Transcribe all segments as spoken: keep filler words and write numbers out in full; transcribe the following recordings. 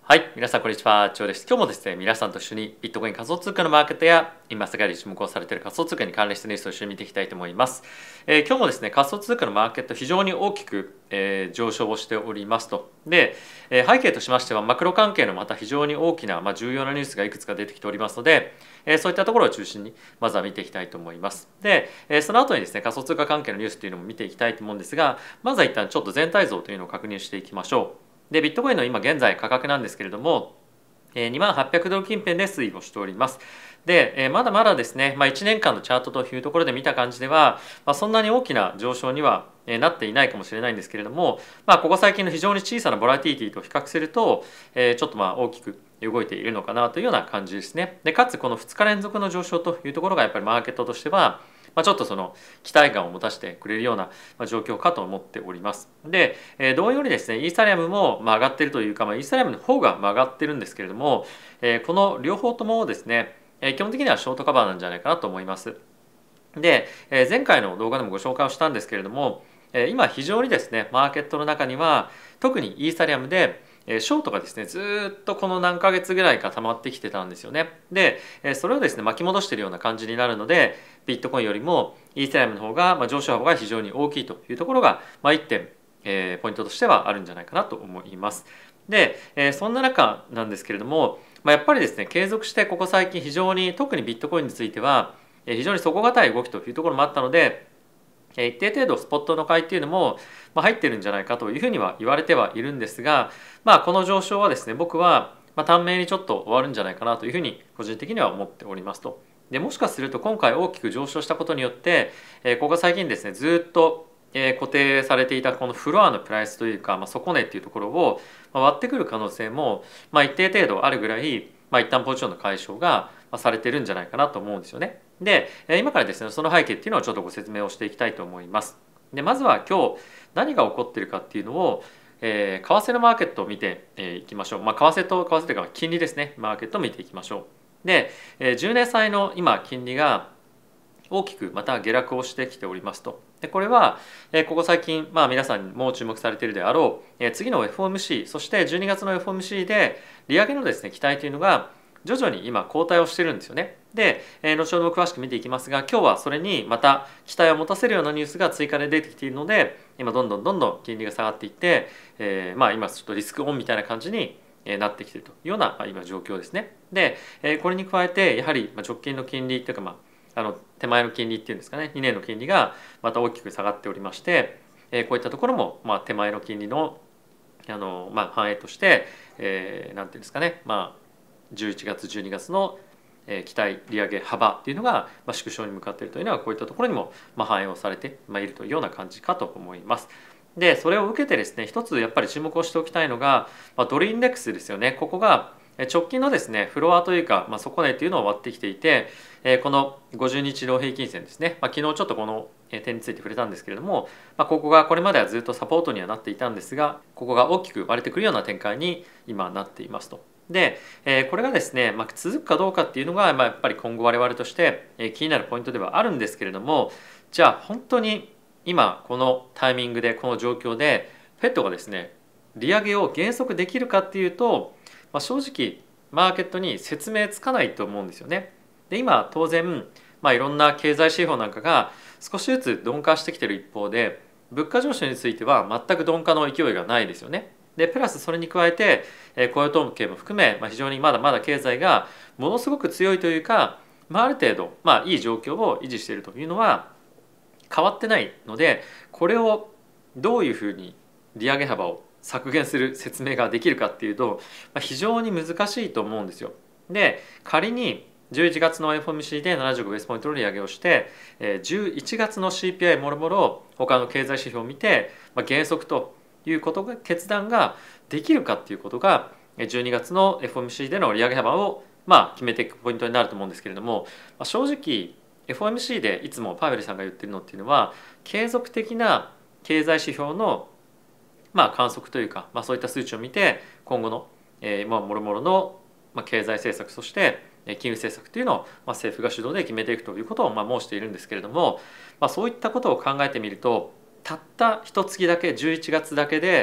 はい、皆さんこんにちは、チョウです。今日もですね、皆さんと一緒にビットコイン仮想通貨のマーケットや今世界で注目をされている仮想通貨に関連したニュースを一緒に見ていきたいと思います。えー、今日もですね、仮想通貨のマーケット非常に大きく、えー、上昇をしておりますと。で、えー、背景としましてはマクロ関係のまた非常に大きな、まあ、重要なニュースがいくつか出てきておりますので、えー、そういったところを中心にまずは見ていきたいと思います。で、えー、その後にですね、仮想通貨関係のニュースというのも見ていきたいと思うんですが、まずは一旦ちょっと全体像というのを確認していきましょう。で、ビットコインの今現在価格なんですけれども、にまんはっぴゃくドル近辺で推移をしております。で、まだまだですね、まあ、いちねんかんのチャートというところで見た感じでは、まあ、そんなに大きな上昇にはなっていないかもしれないんですけれども、まあ、ここ最近の非常に小さなボラティリティと比較すると、ちょっとまあ大きく動いているのかなというような感じですね。で、かつこのふつか連続の上昇というところがやっぱりマーケットとしては、まあ、ちょっとその期待感を持たせてくれるような状況かと思っております。で、同様にですね、イーサリアムも上がっているというか、まあ、イーサリアムの方が上がってるんですけれども、この両方ともですね、基本的にはショートカバーなんじゃないかなと思います。で、前回の動画でもご紹介をしたんですけれども、今非常にですね、マーケットの中には特にイーサリアムでショートがですねずっとこの何ヶ月ぐらいか溜まってきてたんですよね。でそれをですね巻き戻しているような感じになるので、ビットコインよりもイーサリアムの方が、まあ、上昇幅が非常に大きいというところが、まあ、いってん、えー、ポイントとしてはあるんじゃないかなと思います。で、えー、そんな中なんですけれども、まあ、やっぱりですね継続してここ最近非常に特にビットコインについては非常に底堅い動きというところもあったので、一定程度スポットの買いっていうのも入ってるんじゃないかというふうには言われてはいるんですが、まあ、この上昇はですね僕は短命にちょっと終わるんじゃないかなというふうに個人的には思っておりますと。でもしかすると今回大きく上昇したことによってここ最近ですねずっと固定されていたこのフロアのプライスというか、まあ、底値っていうところを割ってくる可能性も、まあ、一定程度あるぐらい、まあ、一旦ポジションの解消がされてるんじゃないかなと思うんですよね。で今からですねその背景っていうのをちょっとご説明をしていきたいと思います。でまずは今日何が起こっているかっていうのを、えー、為替のマーケットを見てい、えー、きましょう。まあ、為替と為替というか金利ですね、マーケットを見ていきましょう。で、えー、じゅうねん債の今金利が大きくまた下落をしてきておりますと。でこれはここ最近、まあ、皆さんも注目されているであろう次の エフオーエムシー そしてじゅうにがつの エフオーエムシー で利上げのですね期待というのが徐々に今後退をしてるんですよね。で後ほど詳しく見ていきますが、今日はそれにまた期待を持たせるようなニュースが追加で出てきているので、今どんどんどんどん金利が下がっていって、えー、まあ今ちょっとリスクオンみたいな感じになってきているというような今状況ですね。でこれに加えてやはり直近の金利というか、まああの手前の金利っていうんですかね、にねんの金利がまた大きく下がっておりまして、えー、こういったところもまあ手前の金利のあの、まあ、反映として、えー、なんていうんですかね、まあ、じゅういちがつじゅうにがつの期待利上げ幅っていうのが縮小に向かっているというのはこういったところにも反映をされているというような感じかと思います。でそれを受けてですね一つやっぱり注目をしておきたいのがドルインデックスですよね。ここが直近のですねフロアというか、まあ、底値というのを割ってきていて、このごじゅうにち移動平均線ですね、まあ、昨日ちょっとこの点について触れたんですけれども、まあ、ここがこれまではずっとサポートにはなっていたんですが、ここが大きく割れてくるような展開に今なっていますと。でこれがですね、まあ、続くかどうかっていうのが、まあ、やっぱり今後我々として気になるポイントではあるんですけれども、じゃあ本当に今このタイミングでこの状況でフェットがですね利上げを減速できるかっていうと、まあ、正直マーケットに説明つかないと思うんですよね。で今当然、まあ、いろんな経済指標なんかが少しずつ鈍化してきている一方で、物価上昇については全く鈍化の勢いがないですよね。でプラスそれに加えて雇用統計も含め、まあ、非常にまだまだ経済がものすごく強いというか、まあ、ある程度、まあ、いい状況を維持しているというのは変わってないので、これをどういうふうに利上げ幅を削減する説明ができるかっていうと、まあ、非常に難しいと思うんですよ。で仮にじゅういちがつの エフオーエムシー でななじゅうごベースポイントの利上げをして、じゅういちがつの シーピーアイ もろもろ他の経済指標を見て、まあ、減速ということが決断ができるかっていうことがじゅうにがつの エフオーエムシー での利上げ幅をまあ決めていくポイントになると思うんですけれども、まあ、正直 エフオーエムシー でいつもパウエルさんが言ってるのっていうのは継続的な経済指標のまあ観測というか、まあ、そういった数値を見て今後のえまあもろもろの経済政策、そして金融政策というのを政府が主導で決めていくということをまあ申しているんですけれども、まあ、そういったことを考えてみるとたった一月だけじゅういちがつだけで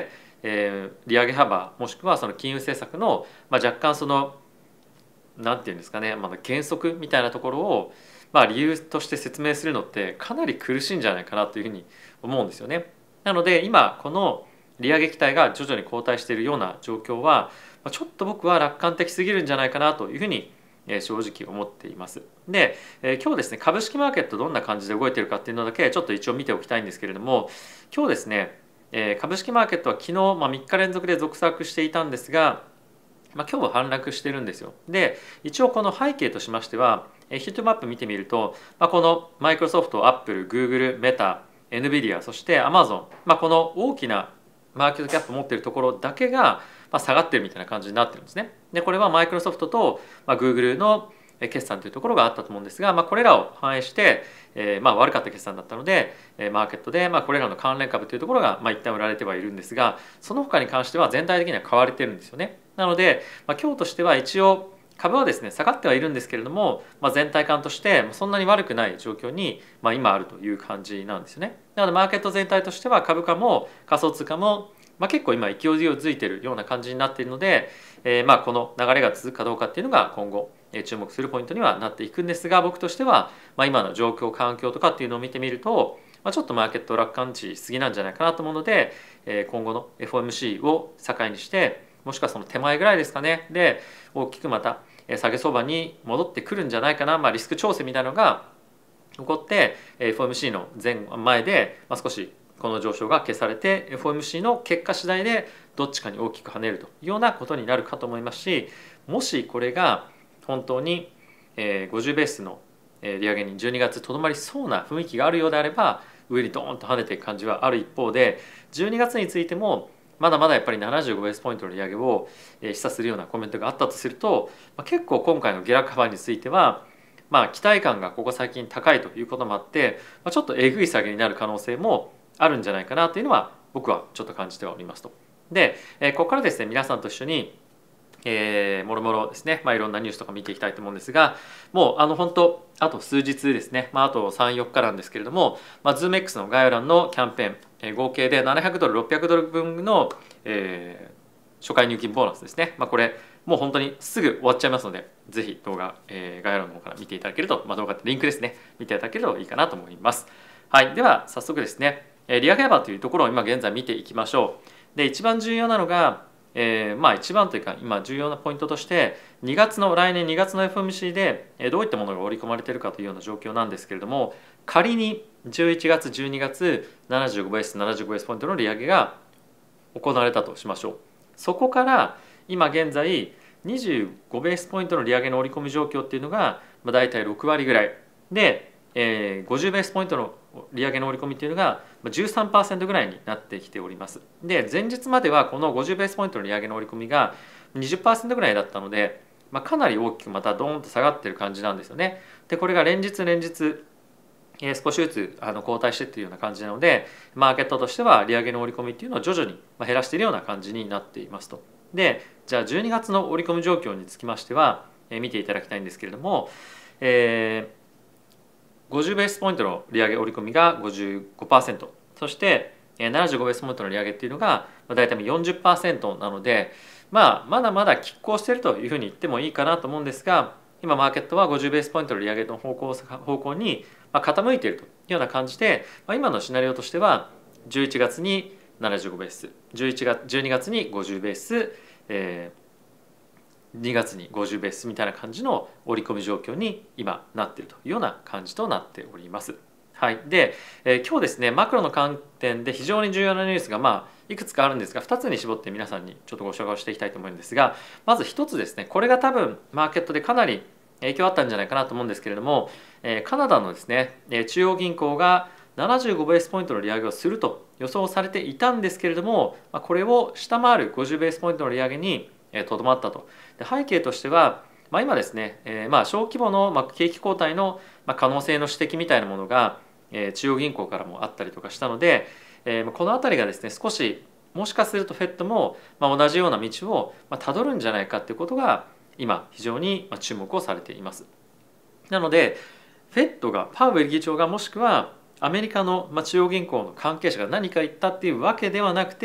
えー、利上げ幅もしくはその金融政策の、まあ、若干そのなんていうんですかね、まだ原則みたいなところを、まあ、理由として説明するのってかなり苦しいんじゃないかなというふうに思うんですよね。なので今この利上げ期待が徐々に後退しているような状況はちょっと僕は楽観的すぎるんじゃないかなというふうに正直思っています。で、今日ですね、株式マーケットどんな感じで動いているかっていうのだけちょっと一応見ておきたいんですけれども、今日ですね、株式マーケットは昨日、まあ、みっか連続で続落していたんですが、まあ、今日は反落してるんですよ。で、一応この背景としましては、ヒートマップ見てみると、まあ、このマイクロソフト、アップル、グーグル、メタ、エヌビディア、そしてアマゾン、まあ、この大きなマーケットキャップを持っているところだけが下がってるみたいな感じになってるんですね。で、これはマイクロソフトとグーグルの決算というところがあったと思うんですが、まあ、これらを反映して、えー、まあ悪かった決算だったのでマーケットでまあこれらの関連株というところがまあ一旦売られてはいるんですが、その他に関しては全体的には買われてるんですよね。なので、まあ、今日としては一応株はですね下がってはいるんですけれども、まあ、全体感としてそんなに悪くない状況に、まあ、今あるという感じなんですよね。なのでマーケット全体としては株価も仮想通貨もまあ結構今勢いづいているような感じになっているので、えー、まあこの流れが続くかどうかっていうのが今後注目するポイントにはなっていくんですが、僕としてはまあ今の状況環境とかっていうのを見てみると、まあ、ちょっとマーケット楽観値しすぎなんじゃないかなと思うので、えー、今後の エフオーエムシー を境にしてもしくはその手前ぐらいですかねで大きくまた下げ相場に戻ってくるんじゃないかな、まあ、リスク調整みたいなのが起こって エフオーエムシー の前前で、まあ、少しこの上昇が消されて エフオーエムシー の結果次第でどっちかに大きく跳ねるというようなことになるかと思いますし、もしこれが本当にごじゅうベースの利上げにじゅうにがつとどまりそうな雰囲気があるようであれば上にドーンと跳ねていく感じはある一方で、じゅうにがつについてもまだまだやっぱりななじゅうごベースポイントの利上げを示唆するようなコメントがあったとすると、結構今回の下落幅についてはまあ期待感がここ最近高いということもあってちょっとえぐい下げになる可能性もあるんじゃないかなというのは僕はちょっと感じてはおりますと。で、ここからですね皆さんと一緒にえー、もろもろですね、まあ、いろんなニュースとか見ていきたいと思うんですが、もうあの本当あと数日ですね、まあ、あとさん、よっかなんですけれども、まあ、ズームエックス の概要欄のキャンペーン、えー、合計でななひゃくドルろっぴゃくドル分の、えー、初回入金ボーナスですね、まあ、これもう本当にすぐ終わっちゃいますのでぜひ動画、えー、概要欄の方から見ていただけると、まあ、動画ってリンクですね見ていただけるといいかなと思います。はい、では早速ですね、利上げ幅というところを今現在見ていきましょう。で一番重要なのがえー、まあ一番というか今重要なポイントとしてにがつの来年にがつの エフオーエムシー でどういったものが織り込まれているかというような状況なんですけれども、仮にじゅういちがつじゅうにがつななじゅうごベースななじゅうごベースポイントの利上げが行われたとしましょう。そこから今現在にじゅうごベースポイントの利上げの織り込み状況っていうのがだいたいろくわりぐらいで、えー、ごじゅうベースポイントの利上げの織り込みっていうのが じゅうさんパーセント ぐらいになってきております。で前日まではこのごじゅうベースポイントの利上げの織り込みが にじゅっパーセント ぐらいだったので、まあ、かなり大きくまたドーンと下がってる感じなんですよね。でこれが連日連日えー、少しずつあの後退してっていうような感じなので、マーケットとしては利上げの織り込みっていうのを徐々に減らしているような感じになっていますと。でじゃあじゅうにがつの織り込み状況につきましては、えー、見ていただきたいんですけれども、えーごじゅうベースポイントの利上げ織り込みが ごじゅうごパーセント、 そしてななじゅうごベースポイントの利上げっていうのがだいたい よんじゅっパーセント なので、まあ、まだまだ拮抗しているというふうに言ってもいいかなと思うんですが、今マーケットはごじゅうベースポイントの利上げの方向方向に傾いているというような感じで、まあ、今のシナリオとしてはじゅういちがつにななじゅうごベース、じゅういちがつじゅうにがつにごじゅうベース、えーにがつにごじゅうベースみたいな感じの織り込み状況に今なっているというような感じとなっております。はい、で、えー、今日ですねマクロの観点で非常に重要なニュースがまあいくつかあるんですがふたつに絞って皆さんにちょっとご紹介をしていきたいと思うんですが、まずひとつですね、これが多分マーケットでかなり影響あったんじゃないかなと思うんですけれども、えー、カナダのですね中央銀行がななじゅうごベースポイントの利上げをすると予想されていたんですけれども、これを下回るごじゅうベースポイントの利上げにとどまったと。で背景としては、まあ、今ですね、えー、まあ小規模のまあ景気後退の可能性の指摘みたいなものが、えー、中央銀行からもあったりとかしたので、えー、この辺りがですね少しもしかすると フェット もまあ同じような道をたどるんじゃないかということが今非常に注目をされています。なので フェット がパウエル議長がもしくはアメリカの中央銀行の関係者が何か言ったっていうわけではなくて、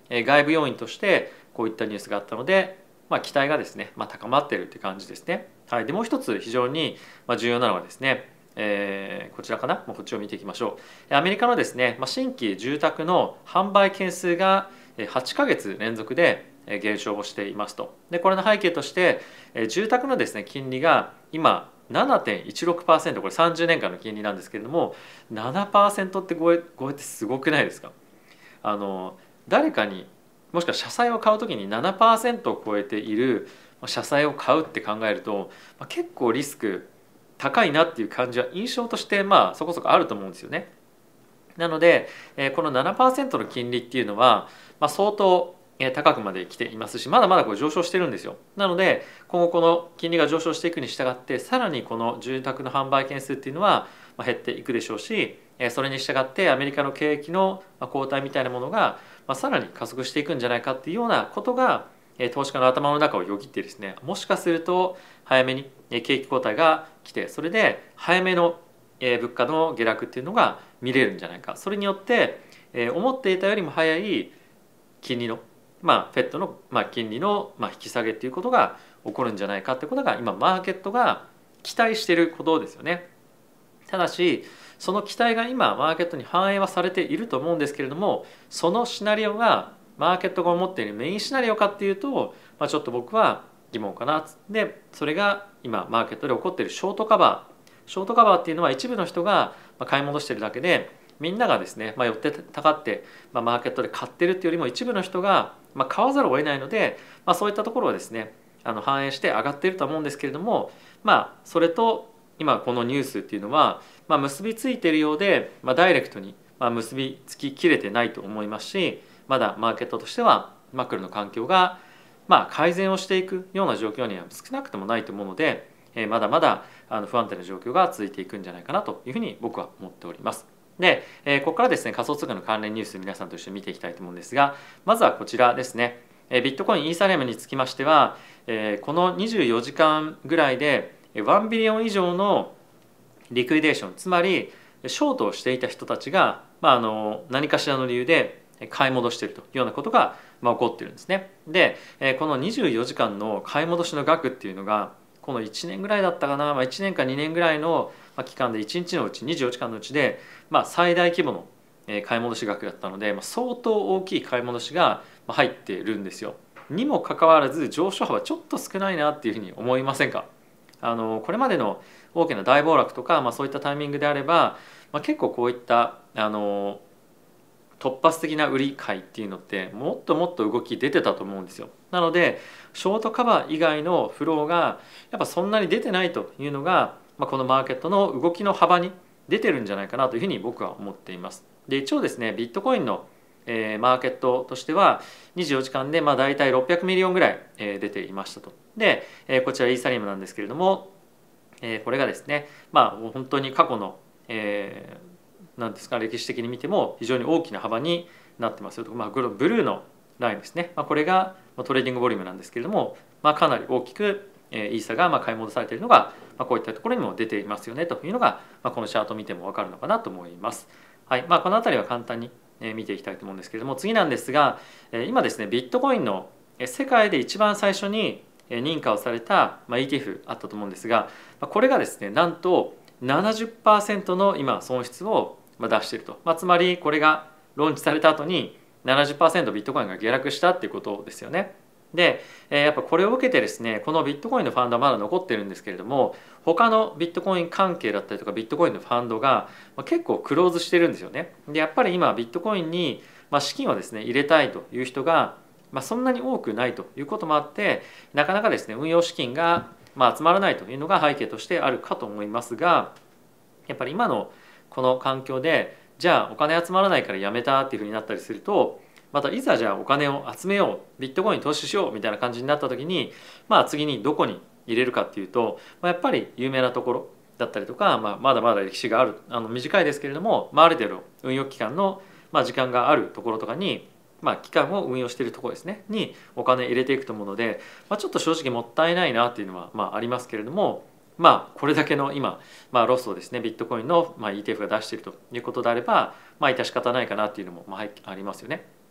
外部要因としてこういったニュースがあったので、まあ、期待がですね、まあ、高まっているという感じですね。はい、でもう一つ非常に重要なのはですね、えー、こちらかな、もうこっちを見ていきましょう。アメリカのですね、まあ、新規住宅の販売件数がはちかげつ連続で減少をしていますと。でこれの背景として住宅のですね金利が今 ななてんいちろくパーセント、 これさんじゅうねんかんの金利なんですけれども ななパーセント って超え超えてすごくないですか。あの誰かにもしくは社債を買うときに ななパーセント を超えている社債を買うって考えると結構リスク高いなっていう感じは印象としてまあそこそこあると思うんですよね。なのでこの ななパーセント の金利っていうのはまあ相当高くまで来ていますし、まだまだこれ上昇してるんですよ。なので今後この金利が上昇していくに従ってさらにこの住宅の販売件数っていうのは減っていくでしょうし、それに従ってアメリカの景気の後退みたいなものがさらに加速していくんじゃないかっていうようなことが投資家の頭の中をよぎってですね、もしかすると早めに景気後退が来て、それで早めの物価の下落っていうのが見れるんじゃないか、それによって思っていたよりも早い金利のまあ、フェットの、まあ、金利の、まあ、引き下げっていうことが起こるんじゃないかってことが今マーケットが期待していることですよね。ただしその期待が今マーケットに反映はされていると思うんですけれども、そのシナリオがマーケットが思っているメインシナリオかっていうと、まあ、ちょっと僕は疑問かな。でそれが今マーケットで起こっているショートカバーショートカバーっていうのは一部の人が買い戻しているだけで、みんながですね、まあ、寄ってたかって、まあ、マーケットで買ってるっていうよりも一部の人がまあ買わざるを得ないので、まあ、そういったところはですねあの反映して上がっていると思うんですけれども、まあそれと今このニュースっていうのは、まあ、結びついているようで、まあ、ダイレクトにまあ結びつききれてないと思いますし、まだマーケットとしてはマクロの環境がまあ改善をしていくような状況には少なくともないと思うので、えー、まだまだあの不安定な状況が続いていくんじゃないかなというふうに僕は思っております。で、えー、ここからですね仮想通貨の関連ニュース皆さんと一緒に見ていきたいと思うんですが、まずはこちらですね。ビットコインイーサリアムにつきましては、えー、このにじゅうよじかんぐらいでいちビリオン以上のリクイデーション、つまりショートをしていた人たちが、まあ、あの何かしらの理由で買い戻しているというようなことが、まあ、起こっているんですね。でこのにじゅうよじかんの買い戻しの額っていうのがこのいちねんぐらいだったかな、まあ、いちねんかにねんぐらいの期間でいちにちのうちにじゅうよじかんのうちで、まあ、最大規模の買い戻し額だったので、まあ、相当大きい買い戻しが入っているんですよ。にもかかわらず上昇幅ちょっと少ないなっていうふうに思いませんか。あのこれまでの大きな大暴落とか、まあ、そういったタイミングであれば、まあ、結構こういったあの突発的な売り買いっていうのってもっともっと動き出てたと思うんですよ。なのでショートカバー以外のフローがやっぱそんなに出てないというのが、まあ、このマーケットの動きの幅に出てるんじゃないかなというふうに僕は思っています。で一応ですねビットコインのえー、マーケットとしてはにじゅうよじかんでまあ大体ろっぴゃくミリオンぐらい、えー、出ていましたと。で、えー、こちらイーサリアムなんですけれども、えー、これがですねまあ本当に過去の、えー、なんですか歴史的に見ても非常に大きな幅になってますよと、まあ、ブルーのラインですね、まあ、これがトレーディングボリュームなんですけれども、まあ、かなり大きくイーサがまあ買い戻されているのが、まあ、こういったところにも出ていますよねというのが、まあ、このチャートを見ても分かるのかなと思います。はいまあ、この辺りは簡単に見ていきたいと思うんですけれども、次なんですが今ですねビットコインの世界で一番最初に認可をされた イーティーエフ あったと思うんですが、これがですねなんと ななじゅっパーセント の今損失を出していると、まあ、つまりこれがローンチされた後に ななじゅっパーセント ビットコインが下落したっていうことですよね。でやっぱこれを受けてですねこのビットコインのファンドはまだ残ってるんですけれども、他のビットコイン関係だったりとかビットコインのファンドが結構クローズしてるんですよね。でやっぱり今ビットコインに資金をですね入れたいという人がそんなに多くないということもあって、なかなかですね運用資金が集まらないというのが背景としてあるかと思いますが、やっぱり今のこの環境でじゃあお金集まらないからやめたっていうふうになったりすると、またいざじゃあお金を集めよう、ビットコインに投資しようみたいな感じになった時に、まあ次にどこに入れるかっていうと、まあ、やっぱり有名なところだったりとか、まあ、まだまだ歴史があるあの短いですけれども、まあ、ある程度運用期間の、まあ、時間があるところとかに、まあ、期間を運用しているところですねにお金入れていくと思うので、まあ、ちょっと正直もったいないなっていうのは、まあ、ありますけれども、まあこれだけの今、まあ、ロスをですねビットコインの、まあ、イーティーエフ が出しているということであれば、まあ致し方ないかなっていうのも、まあ、ありますよね。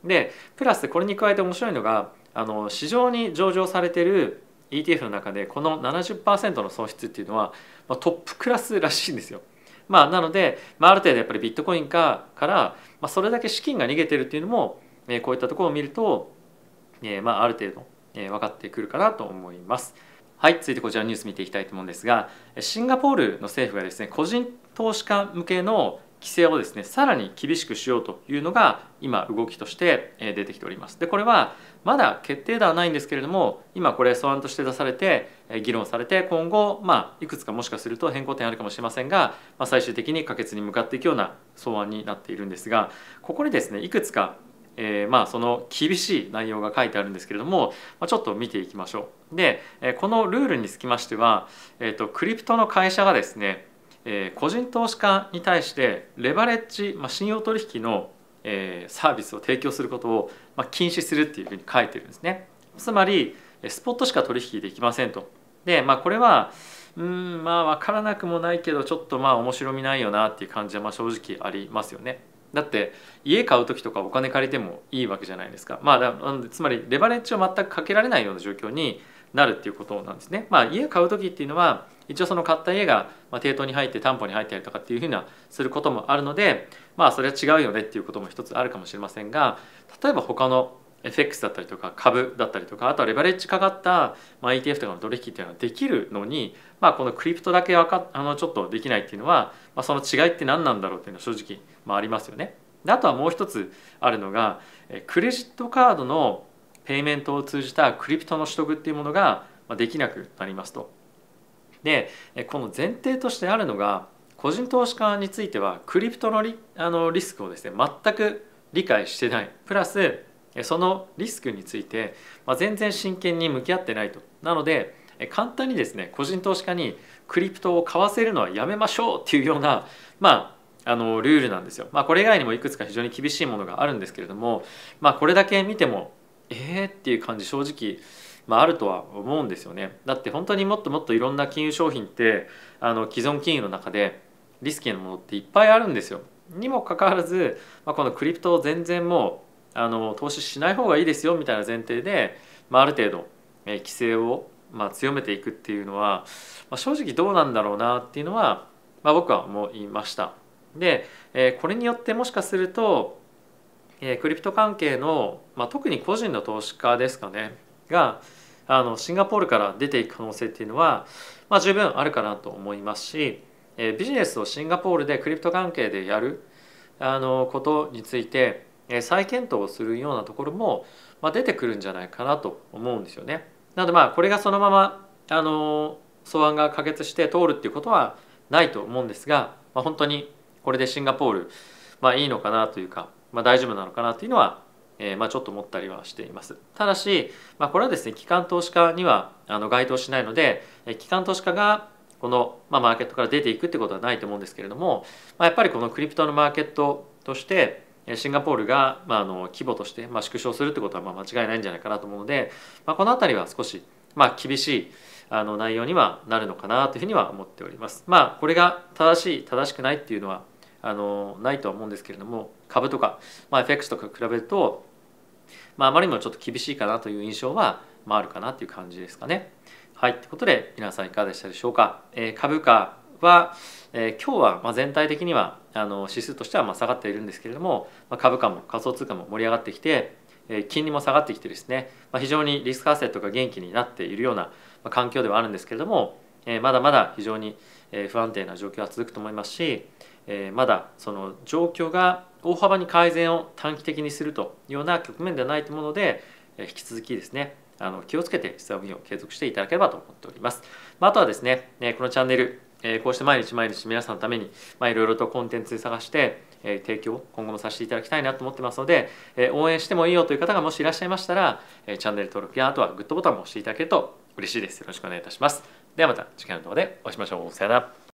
でプラスこれに加えて面白いのがあの市場に上場されている イーティーエフ の中でこの ななじゅっパーセント の損失っていうのは、まあ、トップクラスらしいんですよ。まあ、なので、まあ、ある程度やっぱりビットコイン化から、まあ、それだけ資金が逃げてるっていうのも、えー、こういったところを見ると、えーまあ、ある程度、えー、分かってくるかなと思います。はい、続いてこちらのニュース見ていきたいと思うんですが、シンガポールの政府がですね個人投資家向けの規制をですねさらに厳しくしようというのが今動きとして出てきております。でこれはまだ決定ではないんですけれども、今これ素案として出されて議論されて、今後まあいくつかもしかすると変更点あるかもしれませんが、まあ、最終的に可決に向かっていくような草案になっているんですが、ここにですねいくつかえー、まあその厳しい内容が書いてあるんですけれども、まあ、ちょっと見ていきましょう。でこのルールにつきましては、えーと、クリプトの会社がですね、えー、個人投資家に対してレバレッジ、まあ、信用取引の、えー、サービスを提供することを、まあ、禁止するっていうふうに書いてるんですね。つまりスポットしか取引できませんと。でまあこれはうんまあ分からなくもないけど、ちょっとまあ面白みないよなっていう感じはまあ正直ありますよね。だって家買う時とかお金借りてもいいわけじゃないですか。まあだつまりレバレッジを全くかけられないような状況になるっていうことなんですね。まあ家買う時っていうのは一応その買った家が抵当に入って担保に入ったりとかっていうふうなすることもあるので、まあそれは違うよねっていうことも一つあるかもしれませんが、例えば他の エフエックス だったりとか株だったりとか、あとはレバレッジかかった、まあ、イーティーエフ とかの取引っていうのはできるのに、まあ、このクリプトだけわかあのちょっとできないっていうのは、まあ、その違いって何なんだろうっていうのは正直、まあ、ありますよね。であとはもう一つあるのがクレジットカードのペイメントを通じたクリプトの取得っていうものができなくなりますと。でこの前提としてあるのが、個人投資家についてはクリプトの リ, あのリスクをですね全く理解してない、プラスそのリスクについて全然真剣に向き合ってないと。なので簡単にですね個人投資家にクリプトを買わせるのはやめましょうっていうようなまああのルールなんですよ。まあこれ以外にもいくつか非常に厳しいものがあるんですけれども、まあこれだけ見てもえーっていう感じ正直、まあ、あるとは思うんですよね。だって本当にもっともっといろんな金融商品ってあの既存金融の中でリスキーなものっていっぱいあるんですよ。にもかかわらず、まあ、このクリプトを全然もうあの投資しない方がいいですよみたいな前提で、まあ、ある程度、えー、規制を、まあ、強めていくっていうのは、まあ、正直どうなんだろうなっていうのは、まあ、僕は思いました。で、えー、これによってもしかすると、えー、クリプト関係の、まあ、特に個人の投資家ですかねがあのシンガポールから出ていく可能性っていうのは、まあ、十分あるかなと思いますし、えー、ビジネスをシンガポールでクリプト関係でやるあのことについて再検討をするようなところも出てくるんじゃないかなと思うんですよね。なのでまあこれがそのままあの草案が可決して通るっていうことはないと思うんですが、まあ、本当にこれでシンガポール、まあ、いいのかなというか、まあ、大丈夫なのかなというのは、えー、まあちょっと思ったりはしています。ただし、まあ、これはですね機関投資家にはあの該当しないので、機関投資家がこの、まあ、マーケットから出ていくってことはないと思うんですけれども、まあ、やっぱりこのクリプトのマーケットとしてシンガポールが、まあ、あの規模として、まあ、縮小するってことはまあ間違いないんじゃないかなと思うので、まあ、この辺りは少し、まあ、厳しいあの内容にはなるのかなというふうには思っております。まあこれが正しい正しくないっていうのはあのないとは思うんですけれども、株とか、まあ、エフエックス とか比べると、まあ、あまりにもちょっと厳しいかなという印象は、まあ、あるかなという感じですかね。はい、ということで皆さんいかがでしたでしょうか。えー、株価は、えー、今日はまあ全体的にはあの指数としてはまあ下がっているんですけれども、まあ、株価も仮想通貨も盛り上がってきて、えー、金利も下がってきてですね、まあ、非常にリスクアセットが元気になっているような環境ではあるんですけれども、えー、まだまだ非常に不安定な状況は続くと思いますし、えー、まだその状況が大幅に改善を短期的にするというような局面ではないと思うので、引き続きですねあの気をつけて資産運用を継続していただければと思っております。まあ、あとはですねこのチャンネルこうして毎日毎日皆さんのためにいろいろとコンテンツ探して提供今後もさせていただきたいなと思ってますので、応援してもいいよという方がもしいらっしゃいましたらチャンネル登録やあとはグッドボタンも押していただけると嬉しいです。よろしくお願いいたします。ではまた次回の動画でお会いしましょう。さよなら。